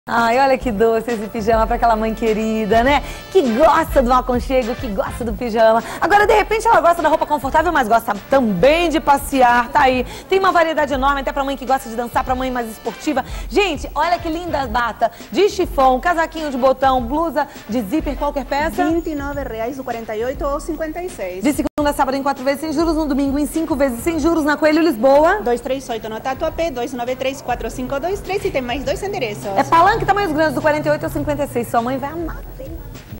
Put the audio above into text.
Ai, olha que doce esse pijama pra aquela mãe querida, né? Que gosta do aconchego, que gosta do pijama. Agora, de repente, ela gosta da roupa confortável, mas gosta também de passear, tá aí. Tem uma variedade enorme, até pra mãe que gosta de dançar, pra mãe mais esportiva. Gente, olha que linda bata de chifão, casaquinho de botão, blusa de zíper, qualquer peça. R$29 do 48 ou 56. De segunda a sábado em 4 vezes sem juros, no domingo em 5 vezes sem juros, na Coelho Lisboa. 238 no Tatuapé, 293-4523 e tem mais 2 endereços. É palanque, tamanhos grandes, do 48 ao 56. Sua mãe vai amar.